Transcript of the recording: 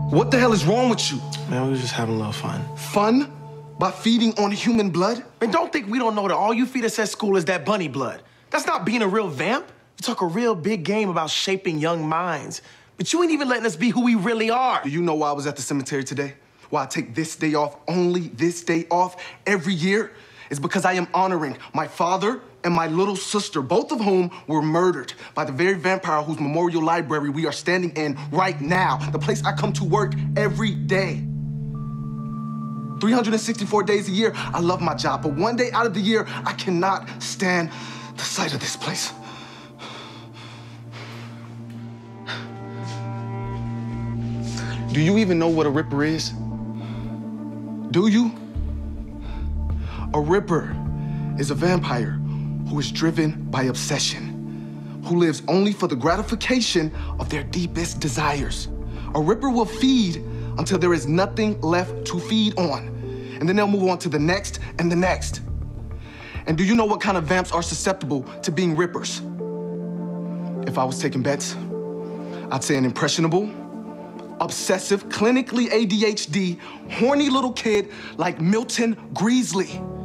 What the hell is wrong with you? Man, we were just having a little fun. Fun? By feeding on human blood? Man, don't think we don't know that all you feed us at school is that bunny blood. That's not being a real vamp. You talk a real big game about shaping young minds, but you ain't even letting us be who we really are. Do you know why I was at the cemetery today? Why I take this day off, only this day off, every year? It's because I am honoring my father and my little sister, both of whom were murdered by the very vampire whose memorial library we are standing in right now, the place I come to work every day. 364 days a year, I love my job, but one day out of the year, I cannot stand the sight of this place. Do you even know what a Ripper is? Do you? A Ripper is a vampire who is driven by obsession, who lives only for the gratification of their deepest desires. A Ripper will feed until there is nothing left to feed on, and then they'll move on to the next and the next. And do you know what kind of vamps are susceptible to being Rippers? If I was taking bets, I'd say an impressionable, obsessive, clinically ADHD, horny little kid like Milton Greasley.